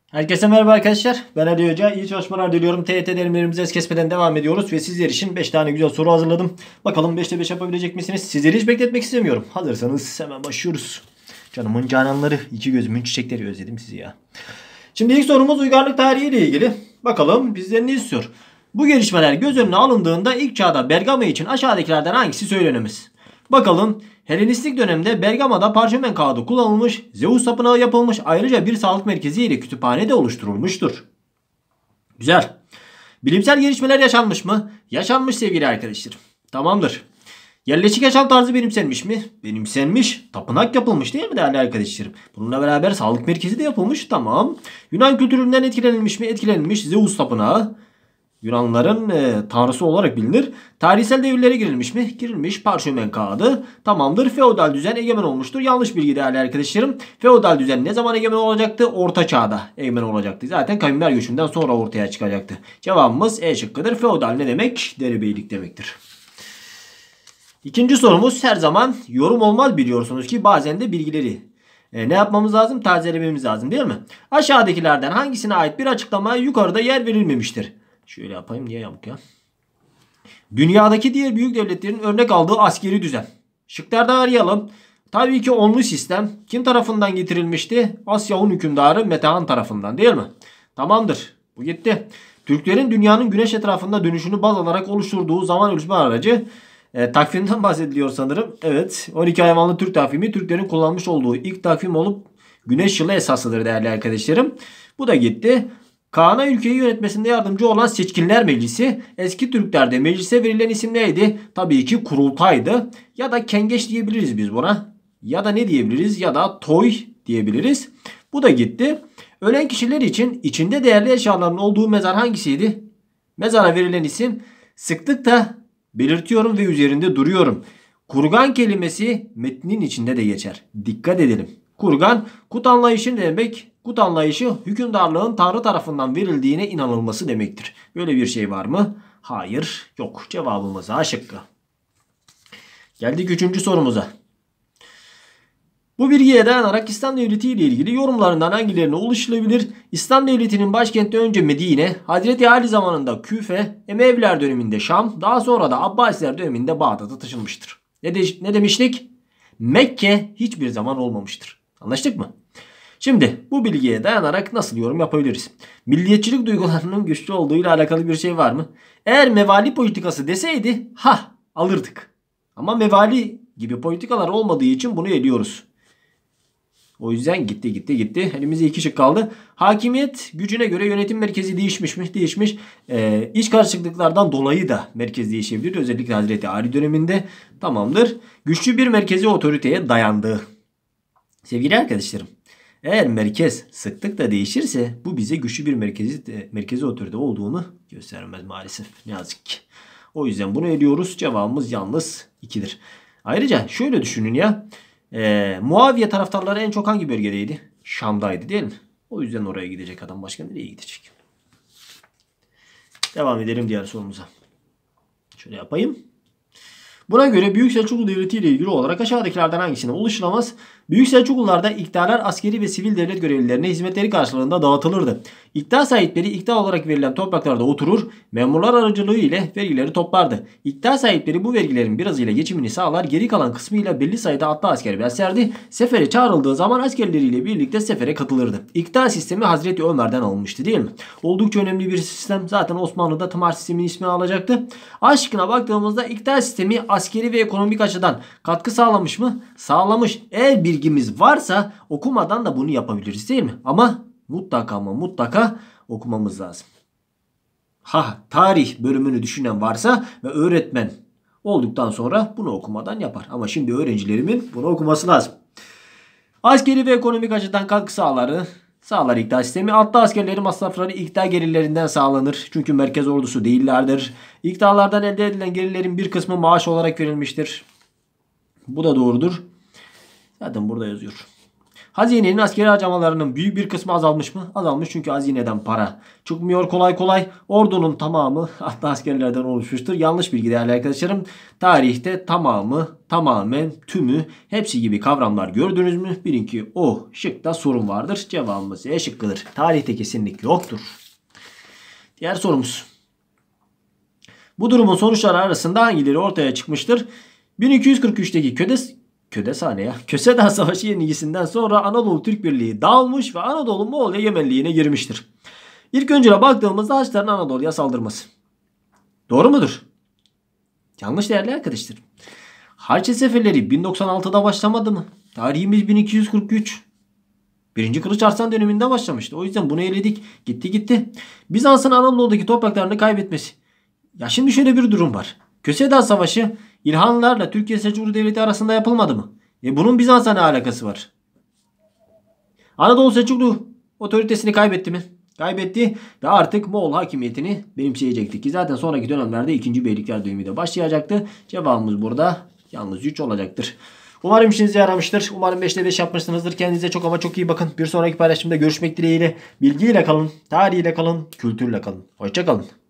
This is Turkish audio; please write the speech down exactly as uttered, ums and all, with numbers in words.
Herkese merhaba arkadaşlar. Ben Ali Hoca. İyi çalışmalar diliyorum. T Y T derimlerimize es kesmeden devam ediyoruz. Ve sizler için beş tane güzel soru hazırladım. Bakalım beşte beş yapabilecek misiniz? Sizleri hiç bekletmek istemiyorum. Hazırsanız hemen başlıyoruz. Canımın cananları, iki gözümün çiçekleri, özledim sizi ya. Şimdi ilk sorumuz uygarlık tarihi ile ilgili. Bakalım bizden ne istiyor? Bu gelişmeler göz önüne alındığında ilk çağda Bergama için aşağıdakilerden hangisi söylenemez? Bakalım. Helenistik dönemde Bergama'da parşömen kağıdı kullanılmış, Zeus tapınağı yapılmış, ayrıca bir sağlık merkezi ile kütüphane de oluşturulmuştur. Güzel. Bilimsel gelişmeler yaşanmış mı? Yaşanmış sevgili arkadaşlarım. Tamamdır. Yerleşik yaşam tarzı benimsenmiş mi? Benimsenmiş. Tapınak yapılmış değil mi değerli arkadaşlarım? Bununla beraber sağlık merkezi de yapılmış. Tamam. Yunan kültüründen etkilenilmiş mi? Etkilenilmiş. Zeus tapınağı. Yunanların e, tanrısı olarak bilinir. Tarihsel devirlere girilmiş mi? Girilmiş. Parşömen kağıdı. Tamamdır. Feodal düzen egemen olmuştur. Yanlış bilgi değerli arkadaşlarım. Feodal düzen ne zaman egemen olacaktı? Orta çağda egemen olacaktı. Zaten kavimler göçünden sonra ortaya çıkacaktı. Cevabımız E şıkkıdır. Feodal ne demek? Derebeylik demektir. İkinci sorumuz her zaman yorum olmaz, biliyorsunuz ki bazen de bilgileri e, ne yapmamız lazım? Tazelememiz lazım değil mi? Aşağıdakilerden hangisine ait bir açıklamaya yukarıda yer verilmemiştir? Şöyle yapayım, niye yamuk ya? Dünyadaki diğer büyük devletlerin örnek aldığı askeri düzen. Şıklardan arayalım. Tabii ki onlu sistem kim tarafından getirilmişti? Asya Hun hükümdarı Metehan tarafından değil mi? Tamamdır. Bu gitti. Türklerin dünyanın güneş etrafında dönüşünü baz alarak oluşturduğu zaman ölçme aracı e, takvimden bahsediliyor sanırım. Evet. on iki hayvanlı Türk takvimi Türklerin kullanmış olduğu ilk takvim olup güneş yılı esasıdır değerli arkadaşlarım. Bu da gitti. Kaan'a ülkeyi yönetmesinde yardımcı olan Seçkinler Meclisi, eski Türklerde meclise verilen isim neydi? Tabii ki kurultaydı. Ya da kengeç diyebiliriz biz buna. Ya da ne diyebiliriz? Ya da toy diyebiliriz. Bu da gitti. Ölen kişiler için içinde değerli eşyaların olduğu mezar hangisiydi? Mezara verilen isim sıklıkla belirtiyorum ve üzerinde duruyorum. Kurgan kelimesi metnin içinde de geçer. Dikkat edelim. Kurgan, kut anlayışı ne demek? Kut anlayışı hükümdarlığın Tanrı tarafından verildiğine inanılması demektir. Böyle bir şey var mı? Hayır, yok. Cevabımız A şıkkı. Geldik üçüncü sorumuza. Bu bilgiye dayanarak İslam Devleti ile ilgili yorumlarından hangilerine ulaşılabilir? İslam Devleti'nin başkenti önce Medine, Hazreti Ali zamanında Küfe, Emeviler döneminde Şam, daha sonra da Abbasiler döneminde Bağdat'a taşınmıştır. Ne, de, ne demiştik? Mekke hiçbir zaman olmamıştır. Anlaştık mı? Şimdi bu bilgiye dayanarak nasıl yorum yapabiliriz? Milliyetçilik duygularının güçlü olduğu ile alakalı bir şey var mı? Eğer mevali politikası deseydi ha alırdık. Ama mevali gibi politikalar olmadığı için bunu eliyoruz. O yüzden gitti gitti gitti. Elimizde iki şık kaldı. Hakimiyet gücüne göre yönetim merkezi değişmiş mi? Değişmiş. Ee, iç karışıklıklardan dolayı da merkez değişebilir. Özellikle Hazreti Ali döneminde. Tamamdır. Güçlü bir merkezi otoriteye dayandığı. Sevgili arkadaşlarım, eğer merkez sıklıkla değişirse bu bize güçlü bir merkezi, merkezi otorite olduğunu göstermez maalesef. Ne yazık ki. O yüzden bunu eliyoruz. Cevabımız yalnız ikidir. Ayrıca şöyle düşünün ya. E, Muaviye taraftarları en çok hangi bölgedeydi? Şam'daydı değil mi? O yüzden oraya gidecek adam. Başka nereye gidecek? Devam edelim diğer sorumuza. Şöyle yapayım. Buna göre Büyük Selçuklu Devleti ile ilgili olarak aşağıdakilerden hangisine ulaşılamaz? Büyük Selçuklularda iktidarlar askeri ve sivil devlet görevlilerine hizmetleri karşılığında dağıtılırdı. İktidar sahipleri iktidar olarak verilen topraklarda oturur, memurlar aracılığı ile vergileri toplardı. İktidar sahipleri bu vergilerin birazıyla geçimini sağlar, geri kalan kısmıyla belli sayıda atlı asker beslerdi. Sefere çağrıldığı zaman askerleriyle birlikte sefere katılırdı. İktidar sistemi Hazreti Ömer'den alınmıştı değil mi? Oldukça önemli bir sistem. Zaten Osmanlı'da tımar sistemin ismini alacaktı. Aşkına baktığımızda iktidar sistemi askeri ve ekonomik açıdan katkı sağlamış mı? Sağlamış. Eğer bilgimiz varsa okumadan da bunu yapabiliriz değil mi? Ama mutlaka ama mutlaka okumamız lazım. Ha, tarih bölümünü düşünen varsa ve öğretmen olduktan sonra bunu okumadan yapar. Ama şimdi öğrencilerimin bunu okuması lazım. Askeri ve ekonomik açıdan katkı sağları sağlar iktidar sistemi. Atlı askerlerin masrafları iktidar gelirlerinden sağlanır. Çünkü merkez ordusu değillerdir. İktidarlardan elde edilen gelirlerin bir kısmı maaş olarak verilmiştir. Bu da doğrudur. Zaten burada yazıyor. Hazinenin askeri harcamalarının büyük bir kısmı azalmış mı? Azalmış, çünkü hazineden para çıkmıyor kolay kolay. Ordunun tamamı hatta askerlerden oluşmuştur. Yanlış bilgi değerli arkadaşlarım. Tarihte tamamı, tamamen, tümü, hepsi gibi kavramlar gördünüz mü? Bilin ki o şıkta sorun vardır. Cevabımız E şıkkıdır. Tarihte kesinlikle yoktur. Diğer sorumuz. Bu durumun sonuçları arasında hangileri ortaya çıkmıştır? bin iki yüz kırk üçteki Ködes Ködeshane ya. Köseda Savaşı yenilgisinden sonra Anadolu Türk Birliği dağılmış ve Anadolu Moğol egemenliğine girmiştir. İlk öncüne baktığımızda Haçlıların Anadolu'ya saldırması. Doğru mudur? Yanlış değerli arkadaşlar. Haçlı seferleri bin doksan altıda başlamadı mı? Tarihimiz bin iki yüz kırk üç. Birinci Kılıç Arslan döneminde başlamıştı. O yüzden bunu eledik. Gitti gitti. Bizans'ın Anadolu'daki topraklarını kaybetmesi. Ya şimdi şöyle bir durum var. Köseda Savaşı İlhanlılarla Türkiye Selçuklu Devleti arasında yapılmadı mı? E bunun Bizans'a ne alakası var? Anadolu Selçuklu otoritesini kaybetti mi? Kaybetti ve artık Moğol hakimiyetini benimseyecekti ki zaten sonraki dönemlerde ikinci Beylikler dönemi de başlayacaktı. Cevabımız burada yalnız üç olacaktır. Umarım işinize yaramıştır. Umarım beşte beş yapmışsınızdır. Kendinize çok ama çok iyi bakın. Bir sonraki paylaşımda görüşmek dileğiyle. Bilgiyle kalın, tarihiyle kalın, kültürle kalın. Hoşça kalın.